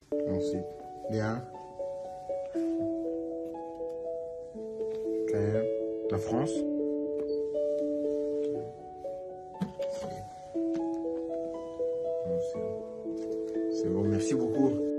Ensuite, bien. Ok. La France. C'est bon, merci beaucoup.